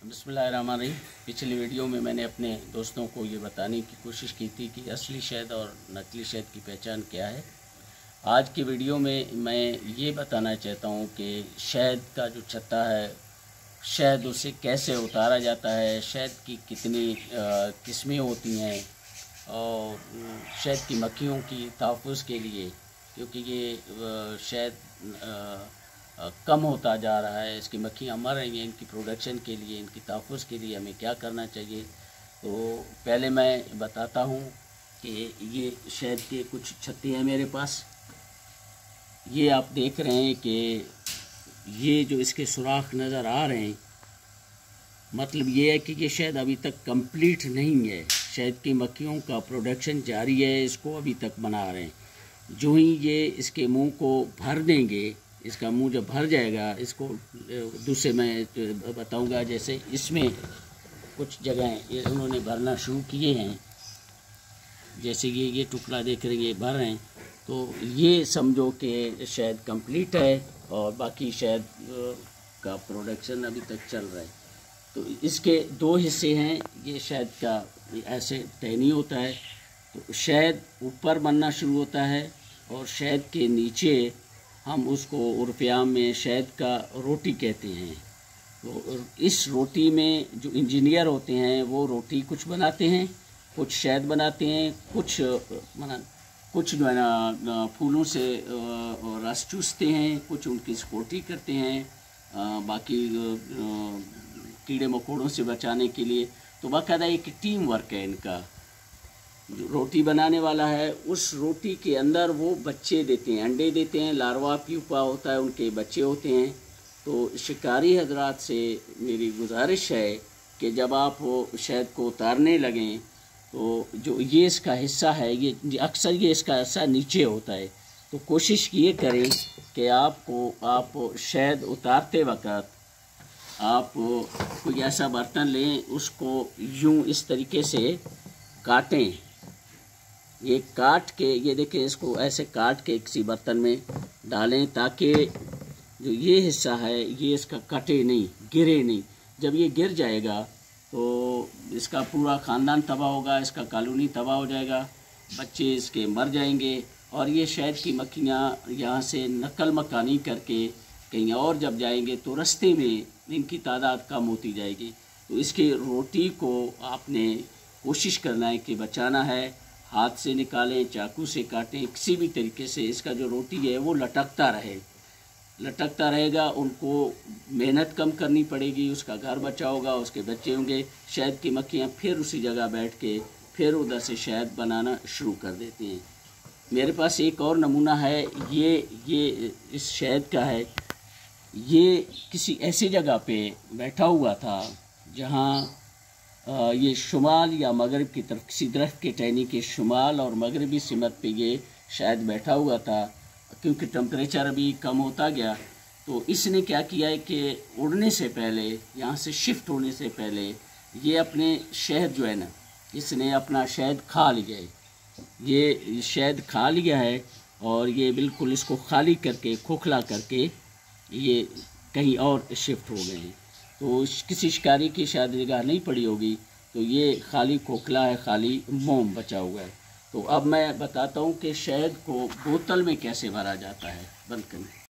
बिस्मिल्लाहिर्रहमानिर्रहीम। पिछली वीडियो में मैंने अपने दोस्तों को ये बताने की कोशिश की थी कि असली शहद और नकली शहद की पहचान क्या है। आज की वीडियो में मैं ये बताना चाहता हूँ कि शहद का जो छत्ता है, शहद उसे कैसे उतारा जाता है, शहद की कितनी किस्में होती हैं और शहद की मक्खियों की तहफ़्फ़ुज़ के लिए, क्योंकि ये शहद कम होता जा रहा है, इसकी मक्खियाँ मर रही हैं, इनकी प्रोडक्शन के लिए, इनकी तहफ़्फ़ुज़ के लिए हमें क्या करना चाहिए। तो पहले मैं बताता हूँ कि ये शहद के कुछ छत्ते हैं मेरे पास। ये आप देख रहे हैं कि ये जो इसके सुराख नज़र आ रहे हैं, मतलब ये है कि ये शहद अभी तक कंप्लीट नहीं है, शहद की मक्खियों का प्रोडक्शन जारी है, इसको अभी तक बना रहे हैं। जो ही ये इसके मुंह को भर देंगे, इसका मुंह जब भर जाएगा, इसको दूसरे मैं बताऊंगा। जैसे इसमें कुछ जगह उन्होंने भरना शुरू किए हैं, जैसे ये टुकड़ा देख रहे हैं, ये भर रहे हैं, तो ये समझो कि शहद कंप्लीट है और बाकी शहद का प्रोडक्शन अभी तक चल रहा है। तो इसके दो हिस्से हैं। ये शहद का ऐसे टहनी होता है, तो शहद ऊपर बनना शुरू होता है और शहद के नीचे हम उसको उर्फ़ियाम में शहद का रोटी कहते हैं। तो इस रोटी में जो इंजीनियर होते हैं वो रोटी कुछ बनाते हैं, कुछ शहद बनाते हैं, कुछ जो है ना फूलों से रस चूसते हैं, कुछ उनकी सपोर्टी करते हैं, बाकी कीड़े मकोड़ों से बचाने के लिए। तो बाकायदा एक टीम वर्क है इनका। जो रोटी बनाने वाला है उस रोटी के अंदर वो बच्चे देते हैं, अंडे देते हैं, लार्वा प्यूपा होता है, उनके बच्चे होते हैं। तो शिकारी हजरात से मेरी गुजारिश है कि जब आप वो शहद को उतारने लगें तो जो ये इसका हिस्सा है, ये अक्सर ये इसका हिस्सा नीचे होता है, तो कोशिश ये करें कि आप शहद उतारते वक़्त आप कोई ऐसा बर्तन लें, उसको यूँ इस तरीके से काटें। ये काट के, ये देखें, इसको ऐसे काट के किसी बर्तन में डालें ताकि जो ये हिस्सा है ये इसका कटे नहीं, गिरे नहीं। जब ये गिर जाएगा तो इसका पूरा ख़ानदान तबाह होगा, इसका कॉलोनी तबाह हो जाएगा, बच्चे इसके मर जाएंगे और ये शहद की मक्खियाँ यहाँ से नकल मकानी करके कहीं और जब जाएंगे तो रास्ते में इनकी तादाद कम होती जाएगी। तो इसकी रोटी को आपने कोशिश करना है कि बचाना है, हाथ से निकालें, चाकू से काटें, किसी भी तरीके से इसका जो रोटी है वो लटकता रहेगा। उनको मेहनत कम करनी पड़ेगी, उसका घर बचा होगा, उसके बच्चे होंगे, शहद की मक्खियाँ फिर उसी जगह बैठ के फिर उधर से शहद बनाना शुरू कर देती हैं। मेरे पास एक और नमूना है, ये इस शहद का है। ये किसी ऐसी जगह पे बैठा हुआ था जहाँ ये शुमाल या मगरिब की तरफ, किसी दरख्त के टहनी के शुमाल और मगरबी सिमत पे ये शायद बैठा हुआ था। क्योंकि टेम्परेचर अभी कम होता गया तो इसने क्या किया है कि उड़ने से पहले, यहाँ से शिफ्ट होने से पहले ये अपने शहद जो है ना, इसने अपना शहद खा लिया है। ये शहद खा लिया है और ये बिल्कुल इसको खाली करके, खोखला करके ये कहीं और शिफ्ट हो गए हैं। तो किसी शिकारी की शायद जगह नहीं पड़ी होगी, तो ये खाली खोखला है, खाली मोम बचा हुआ है। तो अब मैं बताता हूँ कि शहद को बोतल में कैसे भरा जाता है। बंद करें।